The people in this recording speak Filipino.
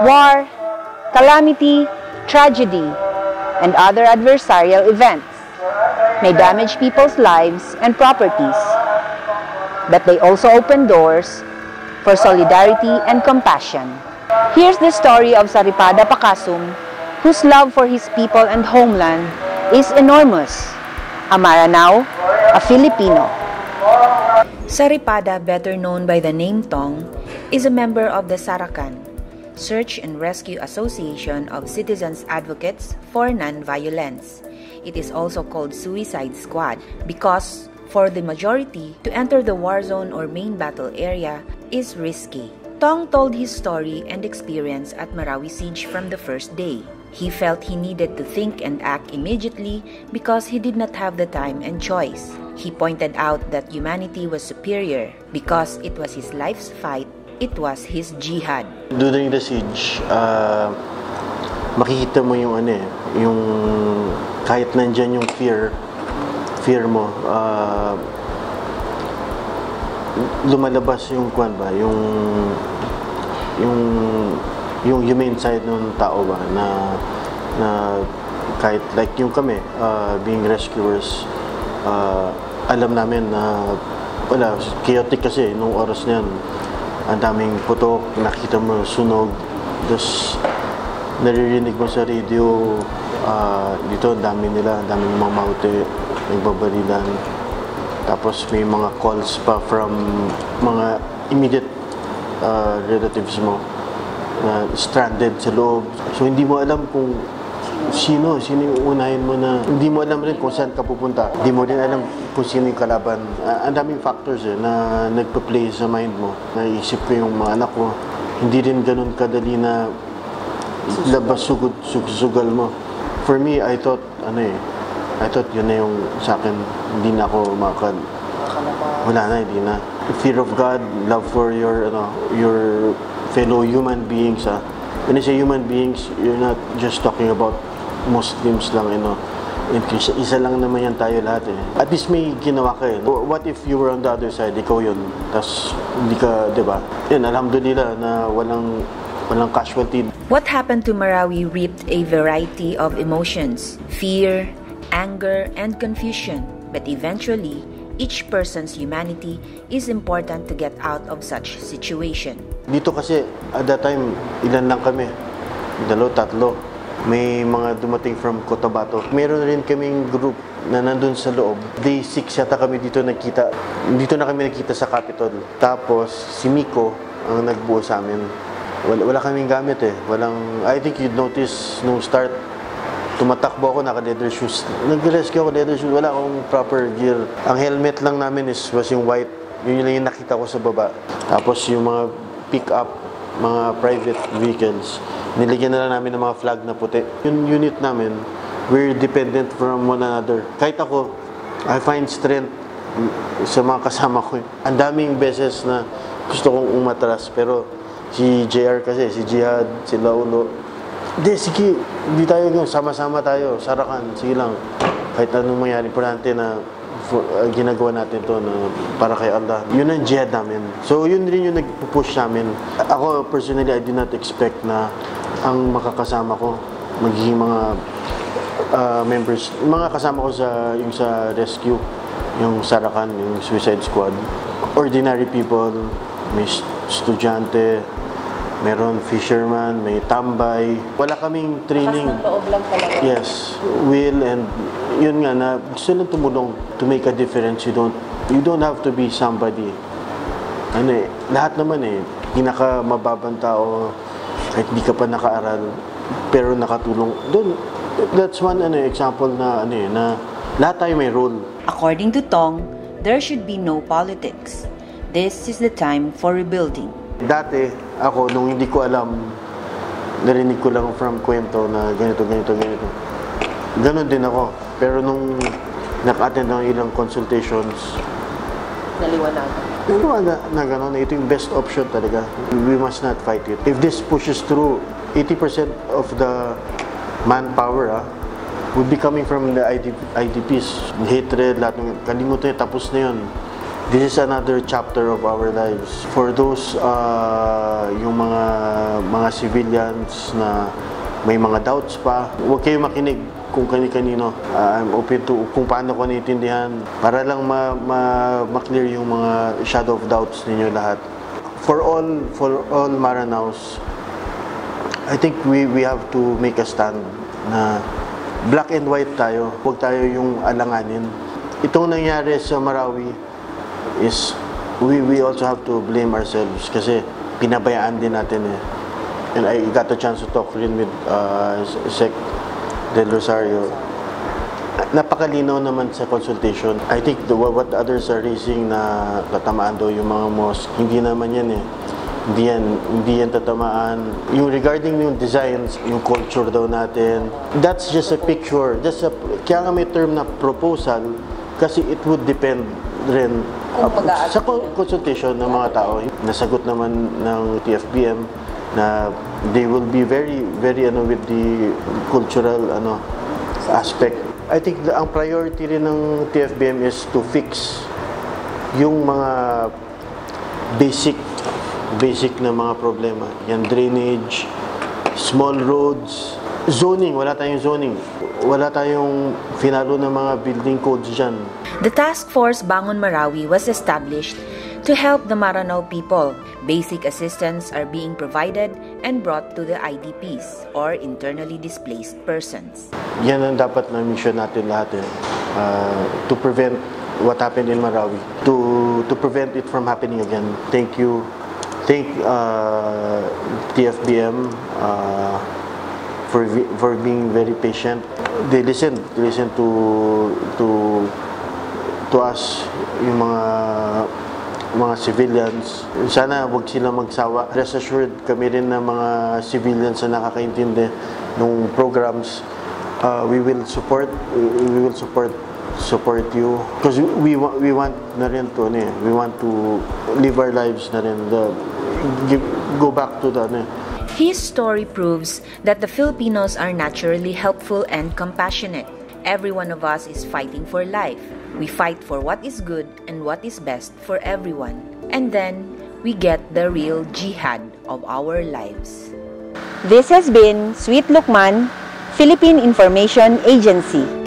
war, calamity, tragedy, and other adversarial events may damage people's lives and properties, but they also open doors for solidarity and compassion. Here's the story of Saripada Pacasum, whose love for his people and homeland is enormous. A Maranao, a Filipino. Saripada, better known by the name Tong, is a member of the Saracan Search and Rescue Association of Citizens Advocates for Nonviolence. It is also called Suicide Squad because for the majority, to enter the war zone or main battle area is risky. Tong told his story and experience at Marawi siege from the first day. He felt he needed to think and act immediately because he did not have the time and choice. He pointed out that humanity was superior because it was his life's fight, it was his jihad. During the siege, makikita mo yung yung kahit nandyan yung fear mo, lumalabas yung yung humane side ng tao ba na kahit like yung kami being rescuers, alam namin na wala, chaotic kasi nung oras na yan, ang daming putok, nakita mo sunog, tapos naririnig mo sa radio, dito ang daming mga maute, nagbabarilan, tapos may mga calls pa from mga immediate relatives mo na stranded sa loob. So hindi mo alam kung sino yung unahin mo na, hindi mo alam rin kung saan ka pupunta. Hindi mo rin alam kung sino yung kalaban. Ang daming factors na nagpa-play sa mind mo. Naisip ko yung mga anak ko, hindi rin ganun kadali na labas sugal mo. For me, I thought yun na yung sa akin, hindi na ako wala na, hindi na. Fear of God, love for your fellow human beings. When I say human beings, you're not just talking about Muslims lang, isa lang naman yan tayo lahat At least may ginawa ka What if you were on the other side, ikaw yun, tas hindi ka, diba? Yan, alhamdulillah na walang casualty. What happened to Marawi reaped a variety of emotions, fear, anger, and confusion. But eventually, each person's humanity is important to get out of such situation. Dito kasi, at that time, ilan lang kami? 2, 3. May mga dumating from Cotabato. Meron rin kaming group na nandun sa loob. Day 6 yata kami dito nakita. Dito na kami nakita sa Capitol. Tapos, si Miko ang nagbuo sa amin. Wala kaming gamit I think you'd notice nung start, tumatakbo ako, naka-leather shoes. Nag-rescue ako, leather shoes. Wala akong proper gear. Ang helmet lang namin was yung white. Yun lang yung nakita ko sa baba. Tapos yung mga pick-up, mga private vehicles, nilagyan na lang namin ng mga flag na puti. Yung unit namin, we're dependent from one another. Kahit ako, I find strength sa mga kasama ko. Ang daming beses na gusto kong umatras, pero si JR kasi, si Jihad, si Laulo, hindi, sige, hindi tayo, sama-sama tayo, Saracan, sige lang. Kahit anong mangyari, importante na ginagawa natin to na para kay Allah. Yun ang jihad namin. So, yun rin yung nag-push namin. Ako, personally, I did not expect na ang makakasama ko, magiging mga members, mga kasama ko yung sa rescue, yung Saracan, yung Suicide Squad. Ordinary people, may estudyante, meron fisherman, may tambay. Wala kaming training. Loob lang talaga. Yes, will, and yun nga na gusto lang tumulong to make a difference. You don't have to be somebody. Lahat naman pinakamababang tao, kahit di ka pa nakaaral, pero nakatulong. That's one example na na lahat tayo may role. According to Tong, there should be no politics. This is the time for rebuilding. Dati, ako, nung hindi ko alam, narinig ko lang from kwento na ganito. Ganon din ako. Pero nung naka-attend ng ilang consultations, naliwanagan na gano'n, ito yung best option talaga. We must not fight it. If this pushes through, 80% of the manpower will be coming from the IDPs. Hatred, lahat ng kalimutan, tapos na yun. This is another chapter of our lives. For those yung mga civilians na may mga doubts pa, huwag kayo makinig kung kani-kanino. I'm open to kung paano ko naiintindihan para lang ma-clear yung mga shadow of doubts ninyo lahat. For all Maranaos, I think we have to make a stand na black and white tayo. Huwag tayo yung alanganin. Itong nangyari sa Marawi is we also have to blame ourselves kasi pinabayaan din natin eh. And I got a chance to talk rin with Sec Del Rosario. Napakalinaw naman sa consultation. I think what others are raising na tatamaan daw yung mga mosque, hindi naman yan eh. Hindi yan tatamaan. Yung regarding yung designs, yung culture daw natin, that's just a picture. Kaya nga may term na proposal kasi it would depend rin sa consultation ng mga tao. Nasagot naman ng TFBM na they will be very with the cultural aspect. I think ang priority rin ng TFBM is to fix yung mga basic na mga problema. Yan, drainage, small roads, zoning, wala tayong zoning. Wala tayong finalo ng mga building codes dyan. The Task Force Bangon Marawi was established to help the Maranao people. Basic assistance are being provided and brought to the IDPs or internally displaced persons. Yan ang dapat na mission natin lahat to prevent what happened in Marawi, to prevent it from happening again. Thank you. Thank TFBM for being very patient. They listen to us, yung mga civilians. Sana wag sila magsawa. Rest assured kami rin ng mga civilians na nakakaintindi ng programs. We will support you because we want na rin to we want to live our lives na rin, go back to the His story proves that the Filipinos are naturally helpful and compassionate. Every one of us is fighting for life. We fight for what is good and what is best for everyone. And then, we get the real jihad of our lives. This has been Sweet Lukman, Philippine Information Agency.